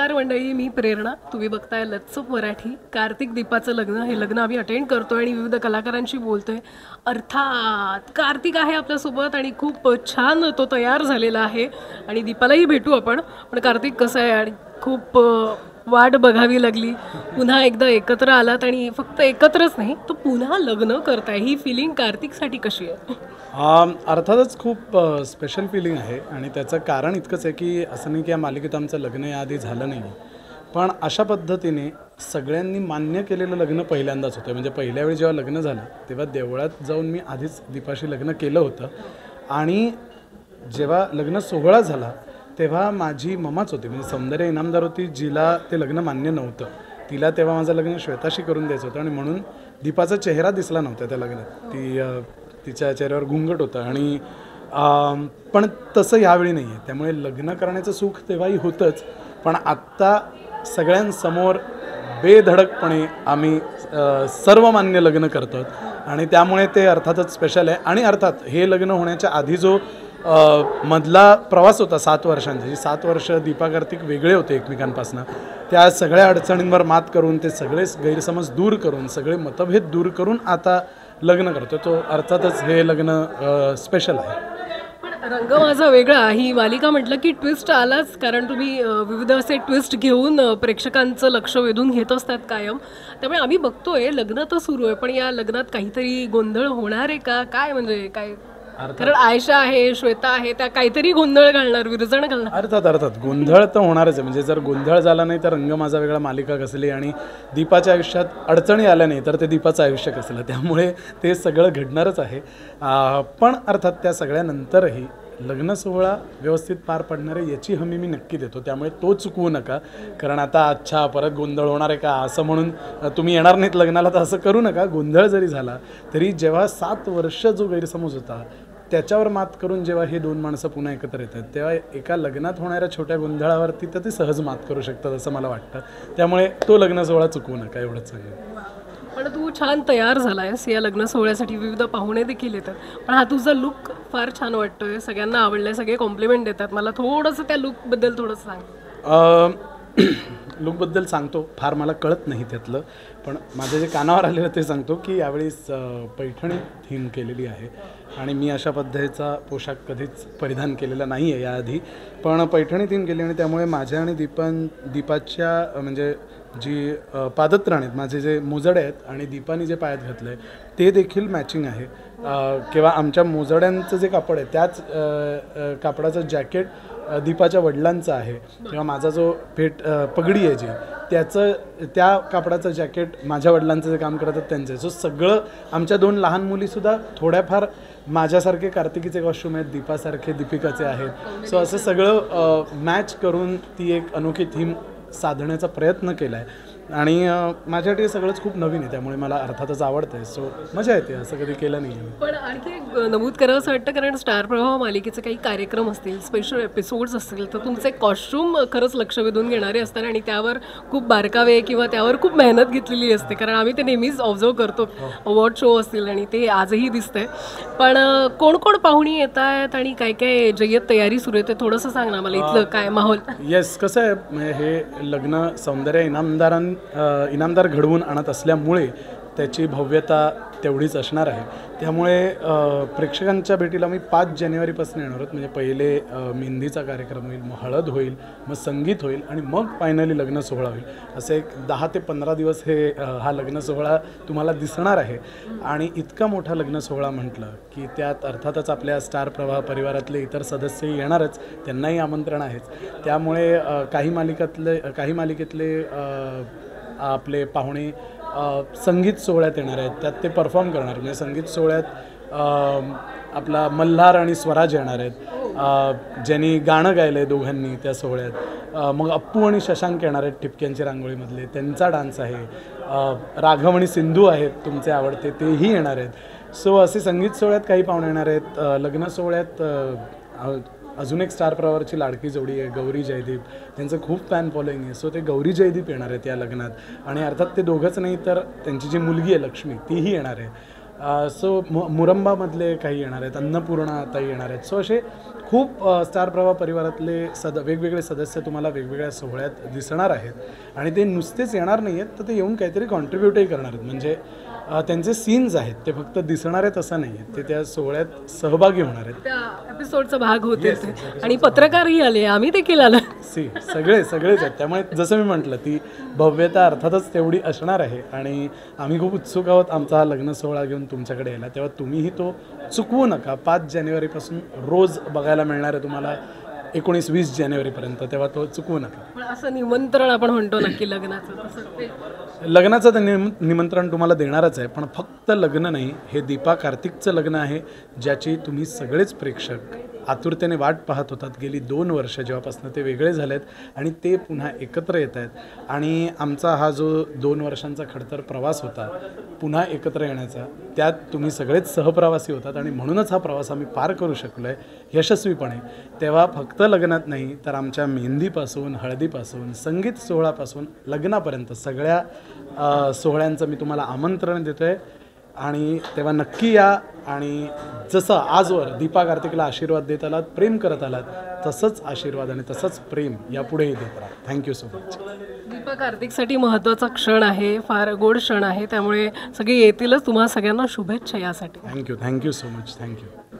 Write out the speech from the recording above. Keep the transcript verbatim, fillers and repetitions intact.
नमस्कार मंडळी, मी प्रेरणा. तुम्ही बघताय लत्सुप मराठी. कार्तिक दीपाचं लग्न, हे लग्न आम्ही अटेंड करतोय आणि विविध कलाकारांशी बोलतोय. अर्थात कार्तिक आहे आपल्यासोबत आणि खूप छान तो तयार झालेला आहे आणि दीपालाही भेटू आपण. पण कार्तिक कसं आहे आणि खूप वाट बघावी लागली, पुन्हा एकदा एकत्र आलात आणि फक्त एकत्रच नाही, तो पुन्हा लग्न करताय. ही फिलिंग कार्तिकसाठी कशी आहे? अर्थातच खूप स्पेशल फिलिंग आहे आणि त्याचं कारण इतकंच आहे की असं नाही की या मालिकेत आमचं लग्न याआधी झालं नाही, पण अशा पद्धतीने सगळ्यांनी मान्य केलेलं लग्न पहिल्यांदाच होतं. म्हणजे पहिल्या वेळी जेव्हा लग्न झालं तेव्हा देवळात जाऊन मी आधीच दीपाशी लग्न केलं होतं आणि जेव्हा लग्न सोहळा झाला तेव्हा माझी ममाच होती, म्हणजे सौंदर्य इनामदार होती, जिला ते लग्न मान्य नव्हतं. तिला तेव्हा माझं लग्न श्वेताशी करून द्यायचं होतं आणि म्हणून दीपाचा चेहरा दिसला नव्हता त्या लग्नात. ती तिच्या चेहऱ्यावर घुंगट होतं आणि पण तसं यावेळी नाही आहे. त्यामुळे लग्न करण्याचं सुख तेव्हाही होतंच, पण आत्ता सगळ्यांसमोर बेधडकपणे आम्ही सर्वमान्य लग्न करतो आणि त्यामुळे ते अर्थातच स्पेशल आहे. आणि अर्थात हे लग्न होण्याच्या आधी जो मधला प्रवास होता सात वर्षांचा, जी सात वर्ष दीपा कार्तिक वेगळे होते एकमेकांपासून, त्या सगळ्या अडचणींवर मात करून, ते सगळे गैरसमज दूर करून, सगळे मतभेद दूर करून आता लग्न करतो, तो अर्थातच हे लग्न स्पेशल आहे. पण रंग माझा वेगळा ही मालिका म्हटलं की ट्विस्ट आलाच, कारण तुम्ही विविध असे ट्विस्ट घेऊन प्रेक्षकांचं लक्ष वेधून घेत असतात कायम. त्यामुळे आम्ही बघतोय लग्न तर सुरू आहे, पण या लग्नात काहीतरी गोंधळ होणार आहे का काय? म्हणजे काय, कारण आयशा आहे, श्वेता आहे, त्या काहीतरी गोंधळ घालणार, विरजण घालणार. अर्थात अर्थात गोंधळ तर होणारच आहे. म्हणजे जर गोंधळ झाला नाही तर रंग माझा वेगळा मालिका कसली, आणि दीपाच्या आयुष्यात अडचणी आल्या नाही तर ते दीपाचं आयुष्य कसलं, त्यामुळे ते सगळं घडणारच आहे. पण अर्थात त्या सगळ्यानंतरही लग्न सोहळा व्यवस्थित पार पडणार आहे याची हमी मी नक्की देतो. त्यामुळे तो चुकवू नका, कारण आता अच्छा परत गोंधळ होणार आहे का असं म्हणून तुम्ही येणार नाहीत लग्नाला, तर असं करू नका. गोंधळ जरी झाला तरी जेव्हा सात वर्ष जो गैरसमज होता त्याच्यावर मात करून जेव्हा हे दोन माणसं पुन्हा एकत्र येतात तेव्हा एका लग्नात होणाऱ्या छोट्या गोंधळावरती तर ते सहज मात करू शकतात असं मला वाटतं. त्यामुळे तो लग्न सोहळा चुकवू नका, एवढंच सांगेन. पण तू छान तयार झालायस या लग्न सोहळ्यासाठी, विविध पाहुणे देखील येतात, पण हा तुझा लुक फार छान वाटतोय, सगळ्यांना आवडलाय, सगळे कॉम्प्लिमेंट देतात. मला थोडंसं त्या लुकबद्दल थोडंसं सांग. लुकबद्दल सांगतो, फार मला कळत नाही त्यातलं, पण माझं जे कानावर आलेलं ते सांगतो की यावेळेस पैठणी थीम केलेली आहे आणि मी अशा पद्धतीचा पोशाख कधीच परिधान केलेला नाही आहे याआधी, पण पैठणी थीम केली आणि त्यामुळे माझ्या आणि दीपन दीपाच्या म्हणजे जी पादत्राण आहेत, माझे जे मोजडे आहेत आणि दीपाने जे पायात घातलं आहे ते देखील मॅचिंग आहे. किंवा आमच्या मोजड्यांचं जे कापड आहे त्याच कापडाचं जॅकेट दीपाच्या वडिलांचं आहे, किंवा माझा जो फेट पगडी आहे जी त्याचं त्या कापडाचं जॅकेट माझ्या वडिलांचं जे काम करतात त्यांचं. सो सगळं आमच्या दोन लहान मुलीसुद्धा थोड्याफार माझ्यासारखे कार्तिकीचे कॉस्ट्यूम आहेत, दीपासारखे दीपिकाचे आहेत. सो असं सगळं मॅच करून ती एक अनोखी थीम साधण्याचा प्रयत्न केला आहे आणि माझ्यासाठी सगळंच खूप नवीन आहे, त्यामुळे मला अर्थातच आवडतं आहे. सो मजा येते, असं कधी केलं नाही. पण आणखी एक नमूद करावं असं वाटतं, कारण स्टार प्रवाह मालिकेचे काही कार्यक्रम असतील, स्पेशल एपिसोड्स असतील, तर तुमचे कॉस्ट्यूम खरंच लक्ष वेधून घेणारे असतात आणि त्यावर खूप बारकावे किंवा त्यावर खूप मेहनत घेतलेली असते, कारण आम्ही ते नेहमीच ऑब्झर्व करतो. अवॉर्ड शो असतील आणि ते आजही दिसतंय. पण कोण कोण पाहुणी येत आहेत आणि काय काय जय्यत तयारी सुरू आहे ते थोडंसं सांग ना मला, इथलं काय माहोल. येस, कसं आहे, हे लग्न सौंदर्य इनामदारां इनामदार घडवून आणत असल्यामुळे त्याची भव्यता तेवढीच असणार आहे. त्यामुळे प्रेक्षकांच्या भेटीला मी पाच जानेवारीपासून येणार आहोत. म्हणजे पहिले मेहंदीचा कार्यक्रम होईल, मग हळद होईल, मग संगीत होईल आणि मग फायनली लग्न सोहळा होईल. असे एक दहा ते पंधरा दिवस हे हा लग्न सोहळा तुम्हाला दिसणार आहे. आणि इतका मोठा लग्न सोहळा म्हटलं की त्यात अर्थातच आपल्या स्टार प्रवाह परिवारातले इतर सदस्यही येणारच, त्यांनाही आमंत्रण आहेच. त्यामुळे काही मालिकातले काही मालिकेतले आपले पाहुणे संगीत सोहळ्यात येणार आहेत, त्यात ते परफॉर्म करणार. म्हणजे संगीत सोहळ्यात आपला मल्हार आणि स्वराज येणार आहेत, ज्यांनी गाणं गायलं आहे दोघांनी त्या सोहळ्यात. मग अप्पू आणि शशांक येणार आहेत टिपक्यांची रांगोळीमधले, त्यांचा डान्स आहे. राघव आणि सिंधू आहेत तुमचे आवडते, तेही येणार आहेत. सो असे संगीत सोहळ्यात काही पाहुणे येणार आहेत. लग्न सोहळ्यात अजून एक स्टार प्रवाहाची लाडकी जोडी आहे, गौरी जयदीप, त्यांचं खूप फॅन फॉलोईंग आहे. सो ते गौरी जयदीप येणार आहेत या लग्नात आणि अर्थात ते दोघंच नाही तर त्यांची जी मुलगी आहे लक्ष्मी तीही येणार आहे. सो मु मुरंबामधले काही येणार आहेत, अन्नपूर्णा ताई येणार आहेत. सो असे खूप स्टार प्रवाह परिवारातले सद वेगवेगळे सदस्य तुम्हाला वेगवेगळ्या सोहळ्यात दिसणार आहेत आणि ते नुसतेच येणार नाही आहेत, तर ते येऊन काहीतरी कॉन्ट्रीब्यूटही करणार आहेत. म्हणजे त्यांचे सीन्स आहेत ते फक्त दिसणार आहेत असं नाही आहे, ते त्या सोहळ्यात सहभागी होणार आहेत. त्या एपिसोडचा भाग होते ते. आणि पत्रकारही आले, आम्ही देखील आलो. सी सगळे सगळेच आहेत. त्यामुळे जसं मी म्हटलं ती भव्यता अर्थातच तेवढी असणार आहे आणि आम्ही खूप उत्सुक आहोत आमचा हा लग्न सोहळा घेऊन तुमच्याकडे यायला. तेव्हा तुम्हीही तो चुकवू नका. पाच जानेवारीपासून रोज बघायला मिळणार आहे तुम्हाला एकोणीस वीस जानेवारीपर्यंत, तेव्हा तो चुकवू नका. पण असं निमंत्रण आपण म्हणतो नक्की लग्नाचं, तसं ते लग्नाचं तर निम निमंत्रण तुम्हाला देणारच आहे, पण फक्त लग्न नाही, हे दीपा कार्तिकचं लग्न आहे ज्याची तुम्ही सगळेच प्रेक्षक आतुरतेने वाट पाहत होतात गेली दोन वर्ष जेव्हापासून ते वेगळे झालेत आणि ते पुन्हा एकत्र येत आहेत. आणि आमचा हा जो दोन वर्षांचा खडतर प्रवास होता पुन्हा एकत्र येण्याचा, त्यात तुम्ही सगळेच सहप्रवासी होतात आणि म्हणूनच हा प्रवास आम्ही पार करू शकलो आहे यशस्वीपणे. तेव्हा फक्त लग्नात नाही तर आमच्या मेहंदीपासून, हळदीपासून, संगीत सोहळ्यापासून लग्नापर्यंत सगळ्या सोहळ्यांचं मी तुम्हाला आमंत्रण देतो आहे. आणि तेव्हा नक्की या आणि जसं आजवर दीपा कार्तिकला आशीर्वाद देत आलात, प्रेम करत आलात, तसंच आशीर्वाद आणि तसंच प्रेम यापुढेही देत राहा. Thank you so much. दीपा कार्तिकसाठी महत्त्वाचा क्षण आहे, फार गोड क्षण आहे, त्यामुळे सगळे येतीलच. तुम्हाला सगळ्यांना शुभेच्छा यासाठी. Thank you thank you so much. Thank you.